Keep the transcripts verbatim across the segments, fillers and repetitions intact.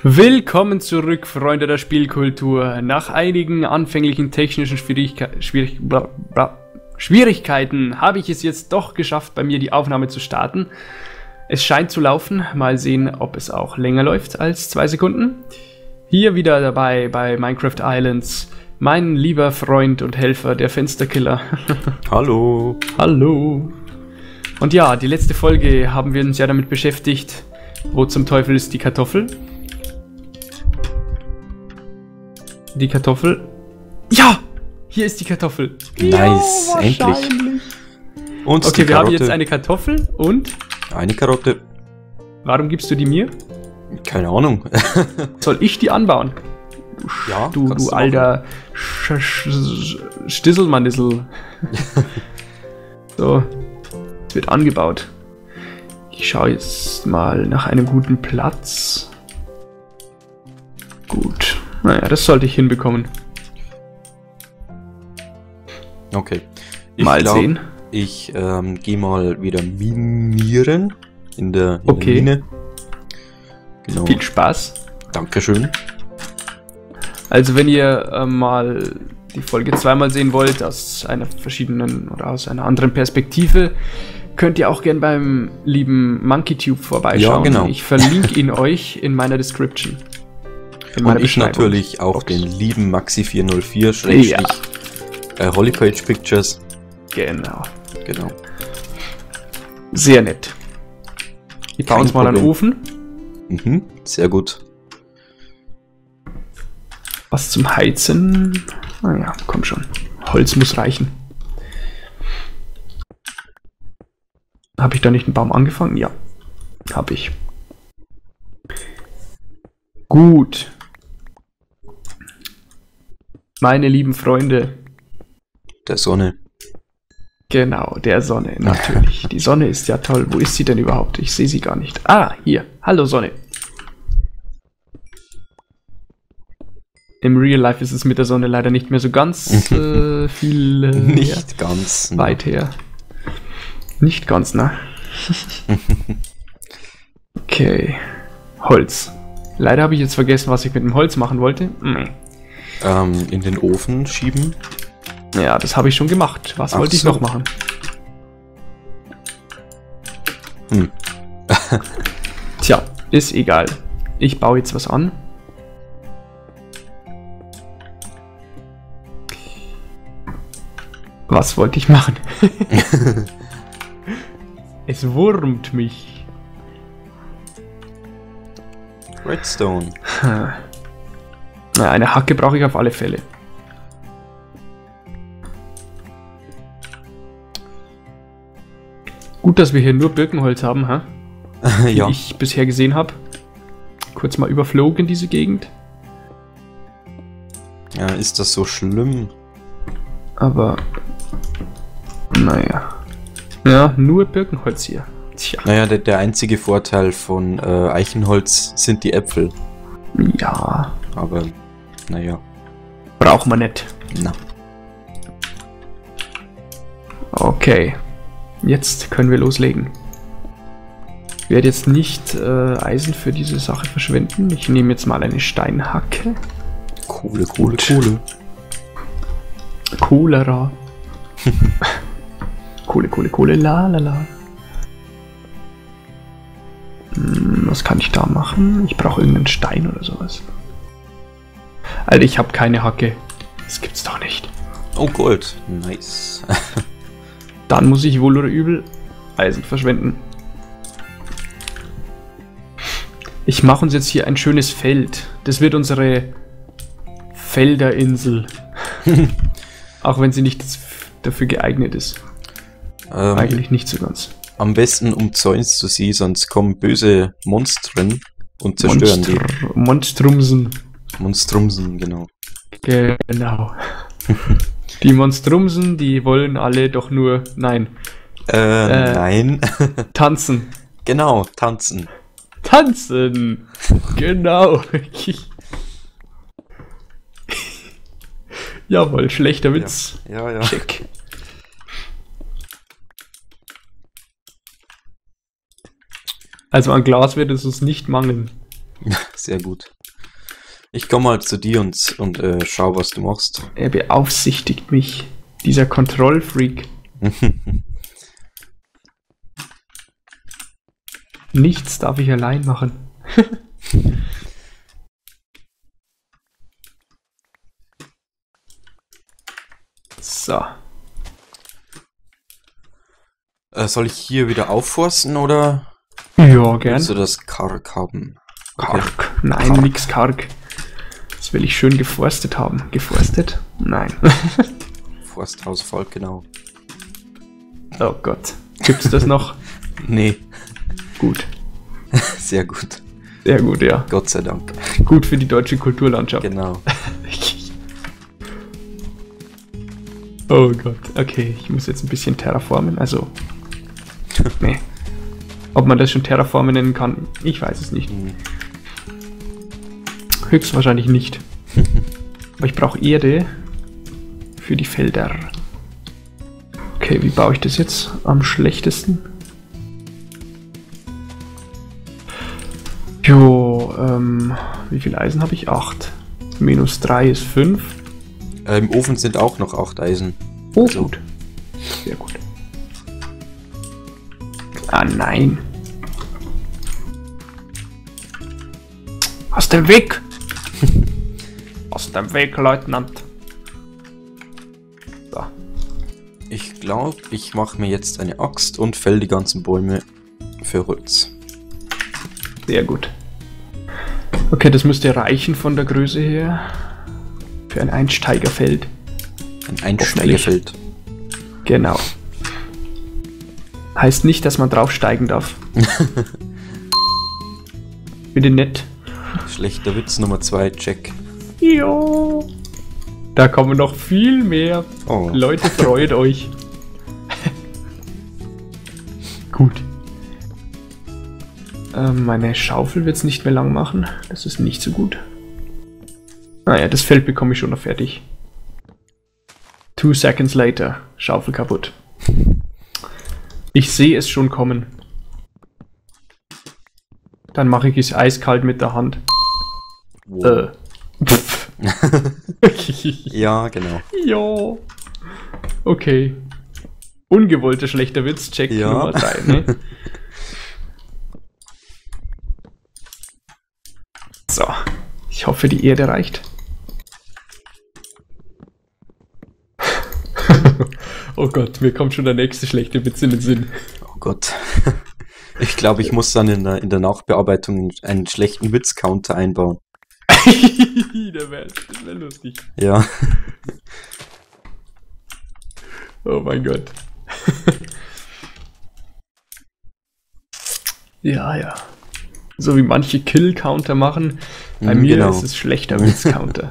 Willkommen zurück, Freunde der Spielkultur. Nach einigen anfänglichen technischen Schwierigke Schwierig bla bla Schwierigkeiten habe ich es jetzt doch geschafft, bei mir die Aufnahme zu starten. Es scheint zu laufen. Mal sehen, ob es auch länger läuft als zwei Sekunden. Hier wieder dabei bei Minecraft Islands mein lieber Freund und Helfer, der Fensterkiller. Hallo. Hallo. Und ja, die letzte Folge haben wir uns ja damit beschäftigt, wo zum Teufel ist die Kartoffel? Die Kartoffel. Ja! Hier ist die Kartoffel. Nice, ja, endlich. Und okay, die wir haben Karotte. jetzt eine Kartoffel und? Eine Karotte. Warum gibst du die mir? Keine Ahnung. Soll ich die anbauen? Ja, Du, du alter Sch Sch Stisselmannissel. So, es wird angebaut. Ich schaue jetzt mal nach einem guten Platz. Gut. Naja, das sollte ich hinbekommen. Okay. Ich mal glaub, sehen. Ich ähm, gehe mal wieder minieren in der, in okay. der Mine. Genau. Viel Spaß. Dankeschön. Also wenn ihr äh, mal die Folge zweimal sehen wollt, aus einer verschiedenen oder aus einer anderen Perspektive, könnt ihr auch gern beim lieben MonkeyTube vorbeischauen. Ja, genau. Ich verlinke ihn euch in meiner Description. In meiner Und ich natürlich auch Box. den lieben Maxi vier null vier Schrägstrich Ja. äh, Holypage Pictures. Genau. Genau. Sehr nett. Ich baue Kein uns mal einen Problem. Ofen. Mhm, sehr gut. Was zum Heizen? Naja, komm schon. Holz muss reichen. Habe ich da nicht einen Baum angefangen? Ja, habe ich. Gut. Meine lieben Freunde. Der Sonne. Genau, der Sonne, natürlich. Die Sonne ist ja toll. Wo ist sie denn überhaupt? Ich sehe sie gar nicht. Ah, hier. Hallo Sonne. Im Real Life ist es mit der Sonne leider nicht mehr so ganz äh, viel äh, Nicht her. ganz. ne. Weit her. Nicht ganz, ne? Okay. Holz. Leider habe ich jetzt vergessen, was ich mit dem Holz machen wollte. Hm. Ähm, in den Ofen schieben. Ja, das habe ich schon gemacht. Was Ach wollte ich so. noch machen? Hm. Tja, ist egal. Ich baue jetzt was an. Was wollte ich machen? Es wurmt mich. Redstone. Na, eine Hacke brauche ich auf alle Fälle. Gut, dass wir hier nur Birkenholz haben, ha? Wie Ja. ich bisher gesehen habe. Kurz mal überflogen diese Gegend. Ja, ist das so schlimm? Aber, naja. Ja, nur Birkenholz hier. Tja, Naja, der, der einzige Vorteil von äh, Eichenholz sind die Äpfel. ja, Aber, naja, braucht man nicht. na. Okay, jetzt können wir loslegen. Ich werde jetzt nicht äh, Eisen für diese Sache verschwenden. Ich nehme jetzt mal eine Steinhacke. Kohle, Kohle, Gut. Kohle. Cholera. Kohle, Kohle, Kohle, la la la. Hm, was kann ich da machen? Ich brauche irgendeinen Stein oder sowas. Alter, ich habe keine Hacke. Das gibt's doch nicht. Oh, Gold. Nice. Dann muss ich wohl oder übel Eisen verschwenden. Ich mache uns jetzt hier ein schönes Feld. Das wird unsere Felderinsel. Auch wenn sie nicht dafür geeignet ist. ähm, Eigentlich nicht so ganz. am besten umzäunst du sie, sonst kommen böse Monstren und zerstören Monstr Monstrumsen. die. Monstrumsen, genau. Genau. Die Monstrumsen, die wollen alle doch nur, nein, Äh, Äh. nein. tanzen. Genau, tanzen. Tanzen! Genau. Jawohl, schlechter Witz. Ja, ja. Check. Also an Glas wird es uns nicht mangeln. Sehr gut. Ich komme mal zu dir und, und äh, schau, was du machst. Er beaufsichtigt mich. Dieser Kontrollfreak. Nichts darf ich allein machen. So. Äh, soll ich hier wieder aufforsten oder Ja, gern. willst du das karg haben? Karg. Nein, Karg. nix karg. Das will ich schön geforstet haben. Geforstet? Nein. Forsthausvolk, genau. Oh Gott. Gibt's das noch? Nee, Gut. sehr gut. Sehr gut, ja. Gott sei Dank. Gut für die deutsche Kulturlandschaft. Genau. Oh Gott. Okay, ich muss jetzt ein bisschen terraformen. Also. Nee. Ob man das schon terraformen nennen kann, ich weiß es nicht. Hm. Höchstwahrscheinlich nicht. Aber ich brauche Erde für die Felder. Okay, wie baue ich das jetzt am schlechtesten? Jo, ähm, wie viel Eisen habe ich? acht. Minus drei ist fünf. Äh, Im Ofen sind auch noch acht Eisen. Oh, So. gut. Sehr gut. Ah, nein. Aus dem Weg! Aus dem Weg, Leutnant. So. Ich glaube, ich mache mir jetzt eine Axt und fäll die ganzen Bäume für Holz. Sehr gut. Okay, das müsste reichen von der Größe her. Für ein Einsteigerfeld. Ein Einsteigerfeld. Genau. Heißt nicht, dass man draufsteigen darf. Bitte nett. Schlechter Witz Nummer zwei, check. Jo. Da kommen noch viel mehr. Oh. Leute, freut euch. Gut. Ähm, meine Schaufel wird es nicht mehr lang machen. Das ist nicht so gut. Naja, das Feld bekomme ich schon noch fertig. Two seconds later. Schaufel kaputt. Ich sehe es schon kommen. Dann mache ich es eiskalt mit der Hand. Wow. Äh. Ja, genau. Ja. Okay. Ungewollter schlechter Witz, check Ja. Nummer drei, ne? So. Ich hoffe, die Erde reicht. Oh Gott, mir kommt schon der nächste schlechte Witz in den Sinn. Oh Gott. Ich glaube, ich muss dann in der, in der Nachbearbeitung einen schlechten Witz-Counter einbauen. Der wäre wär lustig. Ja. Oh mein Gott. Ja, ja. So wie manche Kill-Counter machen, bei Mhm, mir genau. ist es schlechter Witz-Counter.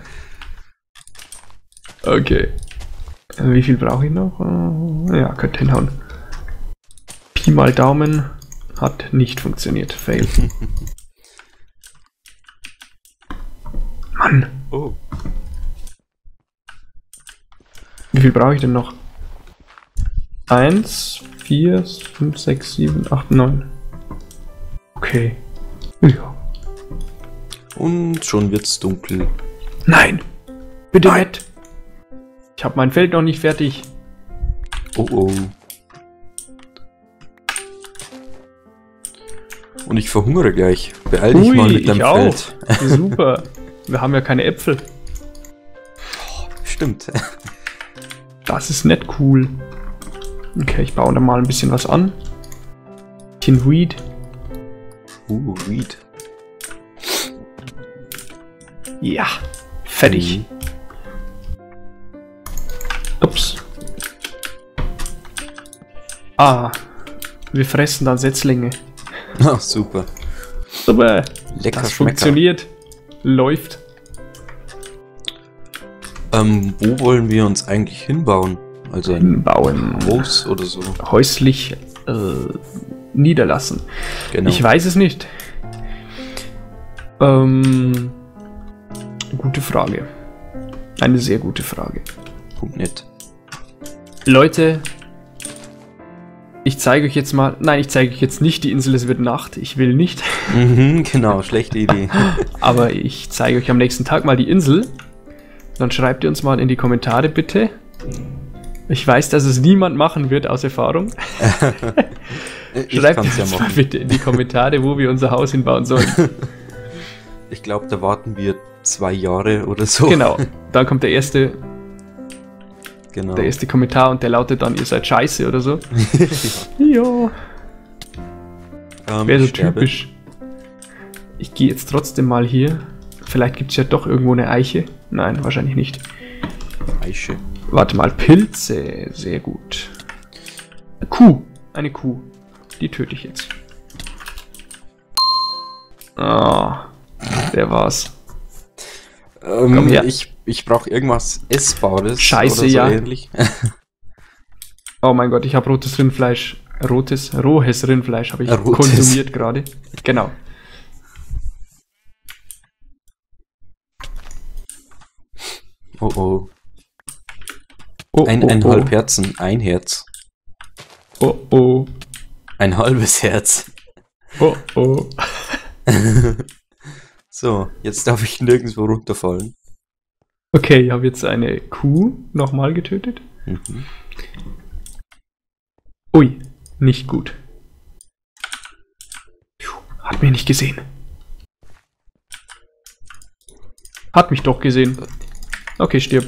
Okay. Äh, Wie viel brauche ich noch? Äh, Ja, könnte hinhauen. Pi mal Daumen hat nicht funktioniert. Fail. Mann. Oh. Wie viel brauche ich denn noch? Eins, vier, fünf, sechs, sieben, acht, neun. Okay. Ja. Und schon wird's dunkel. Nein! Bitte Nein. nett! Ich habe mein Feld noch nicht fertig. Oh oh. Und ich verhungere gleich. Beeil dich Ui, mal mit ich deinem auch. Feld. Super. Wir haben ja keine Äpfel. Stimmt. Das ist nicht cool. Okay, ich baue da mal ein bisschen was an. Ein bisschen Weed. Uh, Weed. Ja. Fertig. Mhm. Ups. Ah. Wir fressen dann Setzlinge. Ah, super. Super. Lecker Das Schmecker. funktioniert. Läuft. Ähm, wo wollen wir uns eigentlich hinbauen? Also ein Hinbauen. Haus oder so? Häuslich äh, niederlassen. Genau. Ich weiß es nicht. Ähm, gute Frage. Eine sehr gute Frage. Punkt net. Leute, Ich zeige euch jetzt mal... Nein, ich zeige euch jetzt nicht die Insel, es wird Nacht. Ich will nicht. Mhm, genau, schlechte Idee. Aber ich zeige euch am nächsten Tag mal die Insel. Dann schreibt ihr uns mal in die Kommentare bitte. Ich weiß, dass es niemand machen wird aus Erfahrung. Schreibt uns ja mal bitte in die Kommentare, wo wir unser Haus hinbauen sollen. Ich glaube, da warten wir zwei Jahre oder so. Genau, dann kommt der erste, genau. der erste Kommentar und der lautet dann, ihr seid scheiße oder so. Ja. Ähm, Wäre so sterbe. typisch. Ich gehe jetzt trotzdem mal hier. Vielleicht gibt es ja doch irgendwo eine Eiche. Nein, wahrscheinlich nicht. Eiche. Warte mal, Pilze. Sehr gut. Kuh. Eine Kuh. Die töte ich jetzt. Ah, der war's. Ähm, Komm her. ich ich brauche irgendwas Essbares. Scheiße, oder so ja. ähnlich. Oh mein Gott, ich habe rotes Rindfleisch. Rotes, rohes Rindfleisch habe ich Rotes. konsumiert gerade. Genau. Oh oh. Oh, Ein, oh, eineinhalb oh. Herzen, ein Herz. Oh oh. Ein halbes Herz. Oh oh. So, jetzt darf ich nirgendwo runterfallen. Okay, ich habe jetzt eine Kuh nochmal getötet. Mhm. Ui, nicht gut. Puh, hat mich nicht gesehen. Hat mich doch gesehen. Okay, stirb.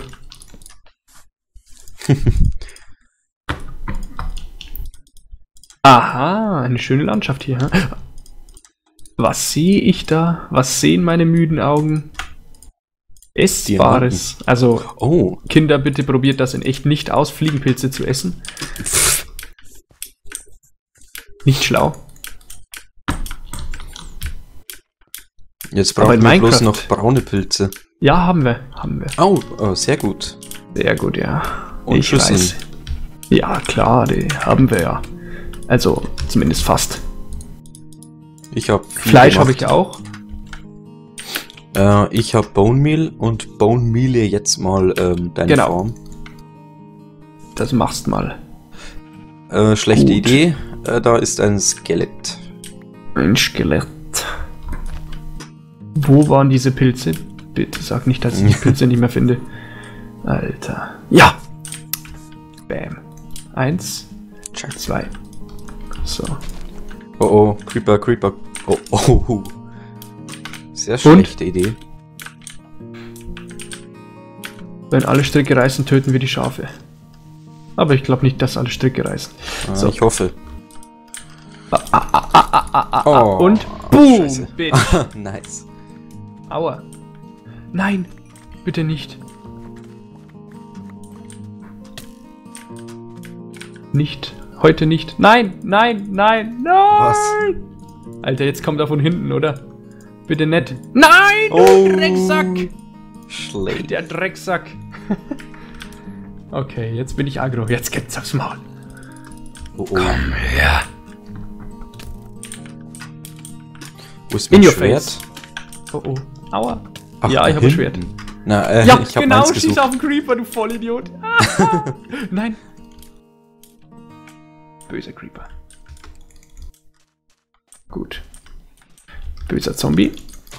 Aha, eine schöne Landschaft hier. Hä? Was sehe ich da? Was sehen meine müden Augen? Essbares. Also, Oh, Kinder, bitte probiert das in echt nicht aus, Fliegenpilze zu essen. Nicht schlau. jetzt Aber brauchen in wir bloß Minecraft- noch braune Pilze. Ja, haben wir. Haben wir. Oh, oh sehr gut. Sehr gut, ja. Und ich Schüsseln. weiß. Ja, klar, die haben wir ja. Also, zumindest fast. Ich habe Fleisch habe ich auch. Äh, ich habe Bone Meal und Bone Meal jetzt mal ähm, deine Genau. Farm. Das machst mal. Äh, schlechte Gut. Idee. Äh, da ist ein Skelett. Ein Skelett. Wo waren diese Pilze? Bitte sag nicht, dass ich die Pilze nicht mehr finde. Alter. Ja! Bam. Eins, zwei. So. Oh oh, Creeper, Creeper. Oh oh. Sehr Und? schlechte Idee. Wenn alle Stricke reißen, töten wir die Schafe. Aber ich glaube nicht, dass alle Stricke reißen. Ah, So. Ich hoffe. Ah, ah, ah, ah, ah, ah, ah, Oh, und boom! Scheiße. Bitch. Nice. Aua. Nein, bitte nicht. Nicht. Heute nicht. Nein, nein, nein, nein! Was? Alter, jetzt kommt er von hinten, oder? Bitte nett. Nein, du Oh. Drecksack! Schlecht. Der Drecksack. Okay, jetzt bin ich aggro. Jetzt gibt's aufs Maul. Oh, oh. Komm her. Wo ist In mein your Schwert? face. Oh oh. Aua. Ach, Ja, da ich habe ein hinten. Schwert. Na, äh, Ja, ich hab genau, meins schieß gesucht. auf den Creeper, du Vollidiot. Ah. Nein. Böser Creeper. Gut. Böser Zombie.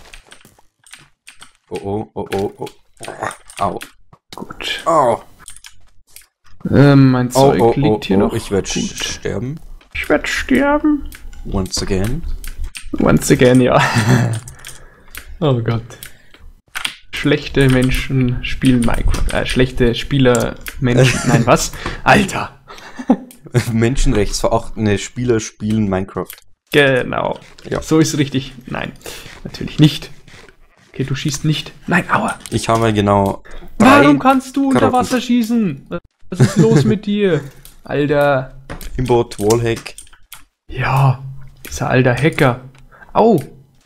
Oh oh, oh oh, oh. Au. Gut. Au. Ähm, mein Oh, Zeug oh, oh, liegt hier oh, noch. ich werde Gut. sterben. Ich werde sterben. Once again. Once again, ja. Oh Gott. Schlechte Menschen spielen Minecraft. Äh, schlechte Spieler Menschen. Nein, was? Alter. Menschenrechtsverachtende Spieler spielen Minecraft. Genau. Ja. So ist richtig. Nein, natürlich nicht. Okay, du schießt nicht. Nein, aua. Ich habe genau Warum drei kannst du unter Karotten. Wasser schießen? Was ist los mit dir? Alter. Imbot, Wallhack. Ja, dieser alter Hacker. Au.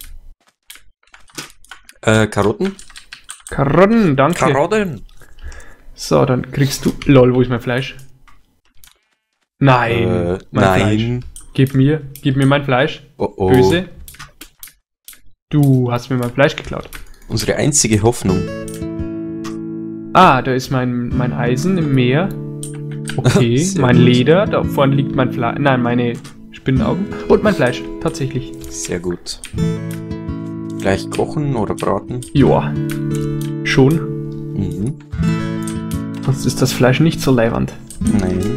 Äh, Karotten? Karotten, danke. Karotten! So, dann kriegst du... Lol, wo ist mein Fleisch? Nein. Äh, mein nein. Fleisch. Gib mir, gib mir mein Fleisch. Oh oh. Böse. Du hast mir mein Fleisch geklaut. Unsere einzige Hoffnung. Ah, da ist mein, mein Eisen im Meer. Okay, Sehr mein gut. Leder, da vorne liegt mein Fleisch, nein, meine Spinnenaugen und mein Fleisch, tatsächlich. Sehr gut. Gleich kochen oder braten? Joa, schon, Mhm. sonst ist das Fleisch nicht so leiwand. Nein.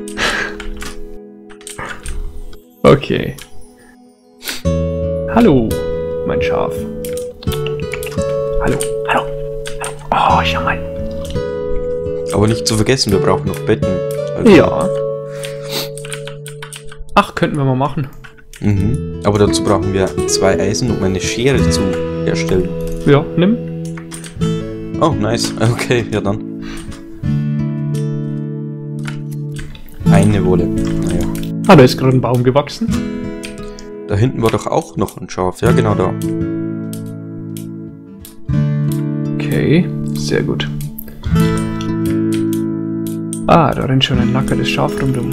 Okay. Hallo, mein Schaf. Hallo, hallo. Oh, schau mal. Aber nicht zu vergessen, wir brauchen noch Betten. Also- Ja. Ach, könnten wir mal machen. Mhm. Aber dazu brauchen wir zwei Eisen, um eine Schere zu herstellen. Ja, nimm. Oh, nice. Okay, ja dann. Eine Wolle. Naja. Ah, da ist gerade ein Baum gewachsen. Da hinten war doch auch noch ein Schaf. Ja, genau da. Okay, sehr gut. Ah, da rennt schon ein nackertes Schaf rundum.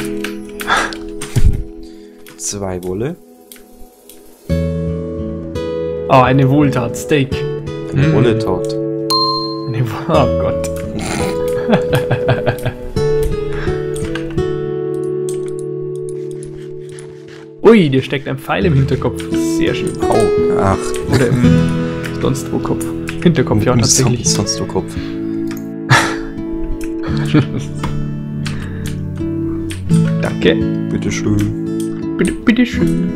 Zwei Wolle. Ah, eine Wohltat, Steak. Eine Mm. Wolle-Tat. Eine Wo- Oh Gott. Ui, dir steckt ein Pfeil im Hinterkopf. Sehr schön. Au. Ach. Oder im sonst wo Kopf. Hinterkopf, ja, Im tatsächlich. Son- Sonst du Kopf. Danke. Bitteschön. Bitte, bitteschön.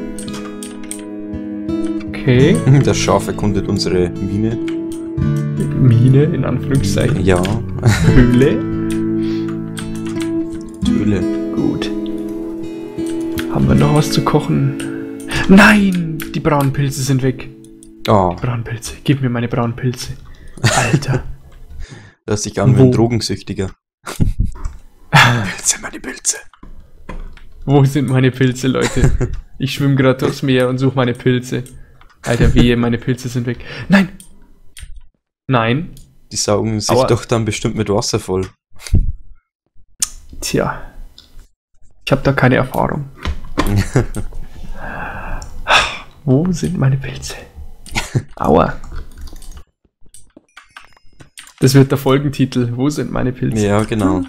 Okay. Das Schaf erkundet unsere Mine. Mine, in Anführungszeichen. Ja. Höhle. Höhle. Gut. Haben wir noch was zu kochen? Nein! Die braunen Pilze sind weg. Oh, Braunen Pilze. Gib mir meine braunen Pilze. Alter. das sich an wie ein Wo? Drogensüchtiger. Pilze, meine Pilze. Wo sind meine Pilze, Leute? Ich schwimme gerade durchs Meer und suche meine Pilze. Alter, wehe, meine Pilze sind weg. Nein! Nein. Die saugen sich Aua. doch dann bestimmt mit Wasser voll. Tja. Ich habe da keine Erfahrung. Wo sind meine Pilze? Aua. Das wird der Folgentitel. Wo sind meine Pilze? Ja, genau.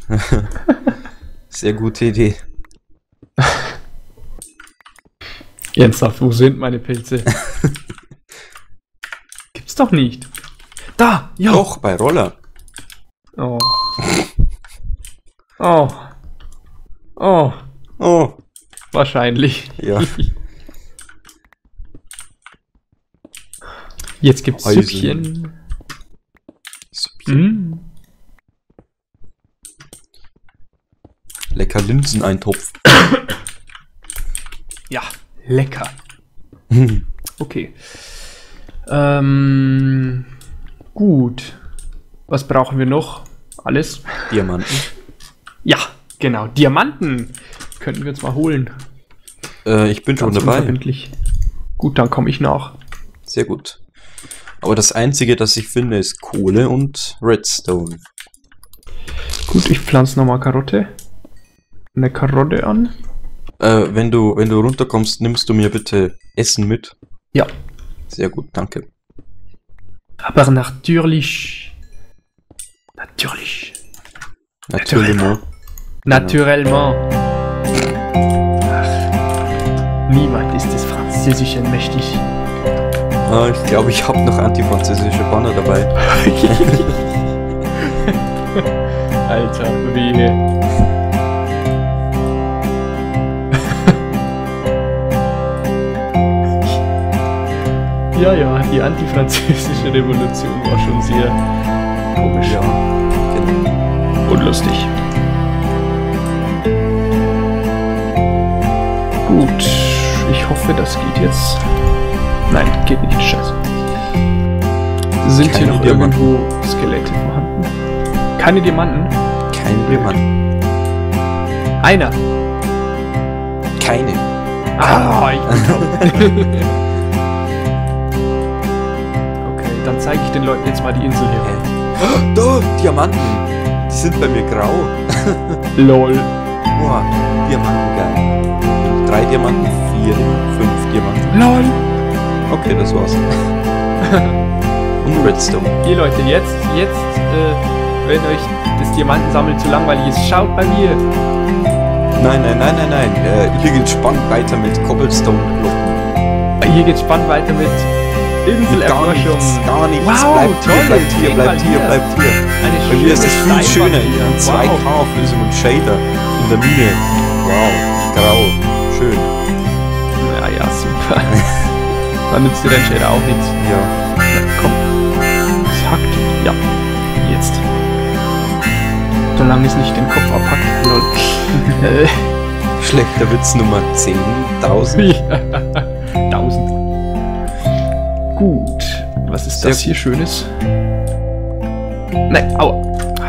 Sehr gute Idee. Ernsthaft, wo sind meine Pilze? Gibt's doch nicht. Da! Ja! Doch, bei Roller. Oh. Oh. Oh. Oh, Wahrscheinlich. ja. Jetzt gibt's Eisen. Süppchen. Süppchen. Mm. Lecker Linseneintopf. Ja, lecker. Okay. Ähm, gut. Was brauchen wir noch? Alles? Diamanten. Ja, genau. Diamanten könnten wir uns mal holen. Äh, ich bin schon Ganz dabei. unverbindlich. Gut, dann komme ich nach. Sehr gut. Aber das Einzige, das ich finde, ist Kohle und Redstone. Gut, ich pflanze nochmal Karotte. Eine Karotte an. Äh, wenn du, wenn du runterkommst, nimmst du mir bitte Essen mit. Ja. Sehr gut, danke. Aber natürlich. Natürlich. Natürlich. Naturellement. Ach, niemand ist des Französischen mächtig. Ah, ich glaube, ich habe noch antifranzösische Banner dabei. Alter, wehe. Ja, ja, die antifranzösische Revolution war schon sehr komisch. Ja, genau. Und lustig. Gut, ich hoffe, das geht jetzt. Nein, geht nicht, scheiße. Sind Keine hier noch Diamanten. irgendwo Skelette vorhanden? Keine Diamanten? Kein Diamant. Einer. Keine. Ah, ich bin top. Okay, dann zeige ich den Leuten jetzt mal die Insel hier. Hä? Da, Diamanten. Die sind bei mir grau. Lol. Boah, Diamanten, geil. Drei Diamanten, vier, fünf Diamanten. Lol. Okay, das war's. Und Redstone. Hier Leute, jetzt, jetzt, äh, wenn euch das Diamantensammeln zu langweilig ist, schaut bei mir. Nein, nein, nein, nein, nein. Äh, hier geht spannend weiter mit Cobblestone-Glocken. Hier geht's spannend weiter mit Inselerforschung. Gar nichts, Wow, bleibt toll, hier, bleibt hier, gehen bleibt wir hier, hier. bleibt hier. Eine Bei mir ist es viel schöne schöner. Steinwand hier. In zwei Wow. K-Auflösung und Shader in der Mine. Wow, grau, schön. Ja, ja, super. Dann nützt dir dein Shader auch nichts. Ja. Na, komm. Es hackt. Ja. Jetzt. Solange es nicht den Kopf abhackt. Lol. Äh, Schlechter Witz Nummer zehntausend. ja. Tausend. Gut. Was ist Sehr das hier Schönes? Nein, aua.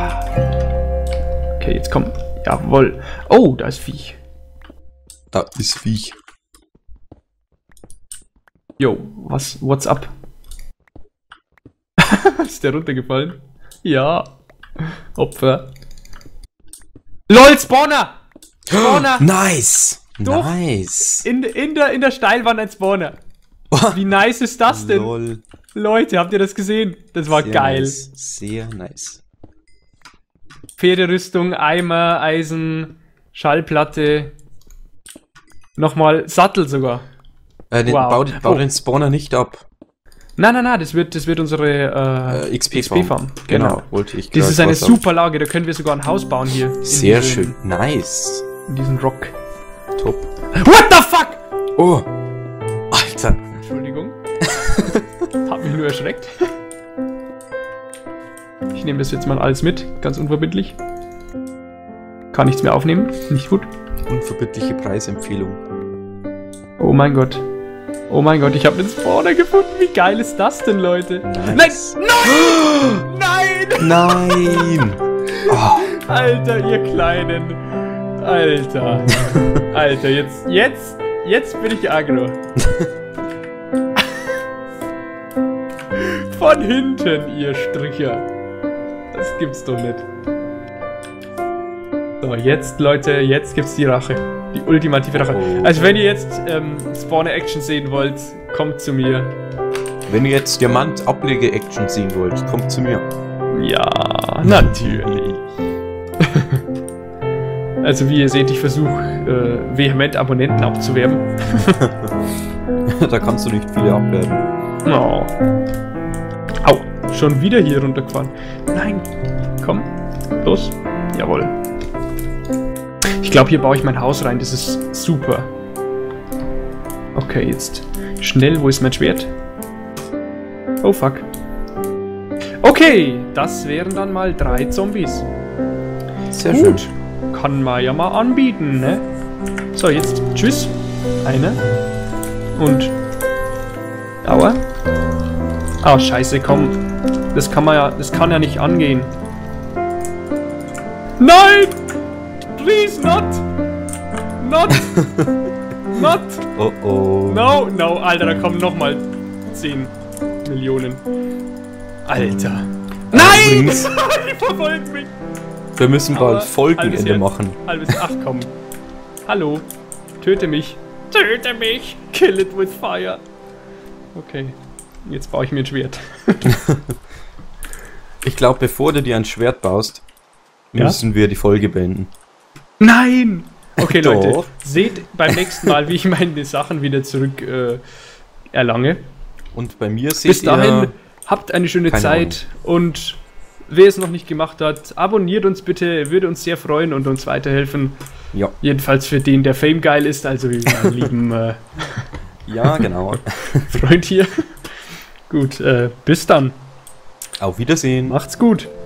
Okay, jetzt komm. Jawohl. Oh, da ist Viech. Da ist Viech. Yo, was, what's up? Ist der runtergefallen? Ja. Opfer. LOL, Spawner! Spawner! Nice! Doch. Nice! In, in, der, in der Steilwand ein Spawner. Wie nice ist das denn? Lol. Leute, habt ihr das gesehen? Das war Sehr geil. Nice. Sehr nice. Pferderüstung, Eimer, Eisen, Schallplatte. Nochmal Sattel sogar. Äh, den, Wow. Bau, bau Oh. den Spawner nicht ab. Nein, nein, nein, das wird, das wird unsere äh, Äh, X P X P-Farm. Genau. wollte ich Das gerade ist eine was sagen. super Lage, da können wir sogar ein Haus bauen hier. in Sehr diesem- schön. Nice. In diesem Rock. Top. What the fuck? Oh! Alter! Entschuldigung. Hab mich nur erschreckt. Ich nehme das jetzt mal alles mit, ganz unverbindlich. Kann nichts mehr aufnehmen, nicht gut. Unverbindliche Preisempfehlung. Oh mein Gott. Oh mein Gott, ich habe einen Spawner gefunden. Wie geil ist das denn, Leute? Nice. Nein! Nein! Nein! Oh, Alter, ihr Kleinen. Alter. Alter, jetzt, jetzt, jetzt bin ich aggro. Von hinten, ihr Stricher. Das gibt's doch nicht. So, jetzt, Leute, jetzt gibt's die Rache. Die ultimative Rache. Oh. Also, wenn ihr jetzt ähm, Spawner-Action sehen wollt, kommt zu mir. wenn ihr jetzt Diamant-Ablege-Action sehen wollt, kommt zu mir. Ja, natürlich. Also, wie ihr seht, ich versuche äh, vehement Abonnenten abzuwerben. Da kannst du nicht viele abwerben. Oh. Au, schon wieder hier runtergefahren. Nein, komm, los. Jawohl. Ich glaube, hier baue ich mein Haus rein. Das ist super. Okay, jetzt schnell. Wo ist mein Schwert? Oh, fuck. Okay, das wären dann mal drei Zombies. Sehr Gut. schön. Kann man ja mal anbieten, ne? So, jetzt tschüss. Eine. Und... Aua. Ah, scheiße, komm. Das kann man ja... Das kann ja nicht angehen. Nein! Please not! Not! Not! Oh oh. No, no, Alter, da kommen nochmal zehn Millionen. Alter. Nein! Übrigens, Die verfolgen mich! wir müssen Aber bald Folgenende halbes Herz. machen. Halbes Ach komm. Hallo. Töte mich. Töte mich. Kill it with fire. Okay. Jetzt baue ich mir ein Schwert. Ich glaube, bevor du dir ein Schwert baust, Ja? müssen wir die Folge beenden. Nein! Okay, Doch. Leute. Seht beim nächsten Mal, wie ich meine Sachen wieder zurück äh, erlange. Und bei mir seht Bis dahin, ihr... habt eine schöne Keine Zeit und wer es noch nicht gemacht hat, abonniert uns bitte, würde uns sehr freuen und uns weiterhelfen. Ja. Jedenfalls für den, der Fame geil ist, also wie meinen lieben äh, Ja, genau. Freund hier. Gut, äh, bis dann. Auf Wiedersehen. Macht's gut.